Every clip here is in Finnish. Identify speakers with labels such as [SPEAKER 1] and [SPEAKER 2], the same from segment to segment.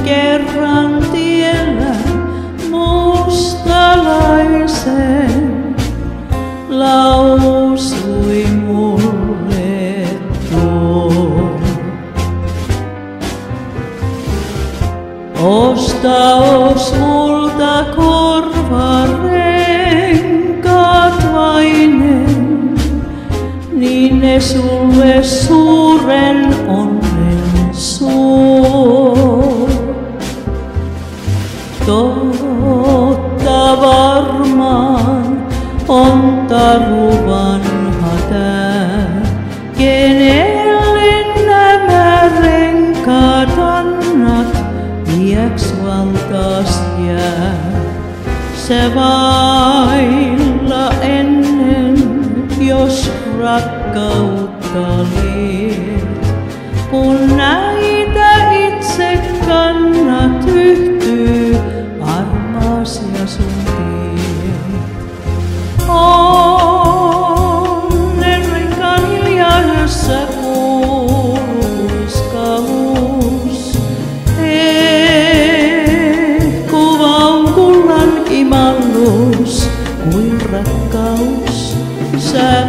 [SPEAKER 1] kerran tiellä mustalaisen lausui mulle tuo. Ostaos multa korvarenkaat vainen, niin ne sulle suuren onnen suo. Totta varmaan on taru vanha tää, kenelle nämä renkaat annat, iäks valtaas jää. Sä vailla ennen, jos rakkautta liet, kun näitä itse kannat yhtyy armas ja sun tiet. Onnen renkaan hiljaisessa kuiskaus, hehkuva on kullan imallus kuin rakkaus. Sä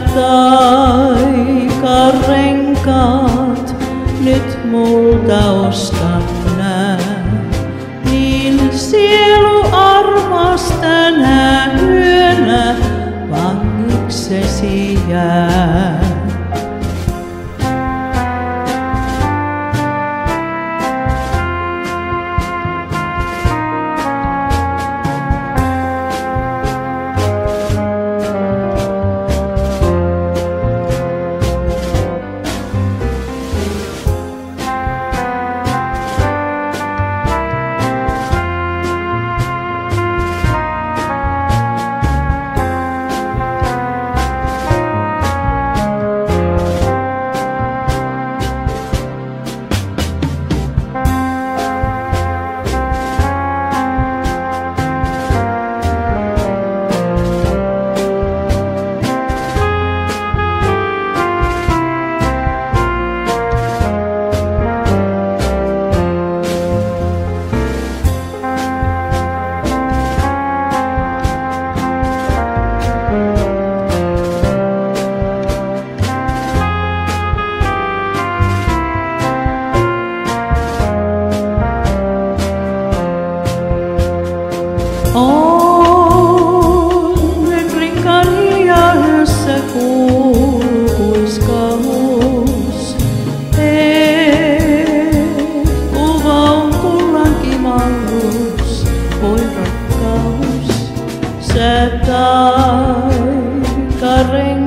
[SPEAKER 1] taikarenkaat nyt multa ostat nää, niin sielu armas tänä yönä vangiksesi jää. Onnen renkaan hiljaisessa kuiskaus, hehkuva on kullan kimallus kuin rakkaus. Sä taikarenkaat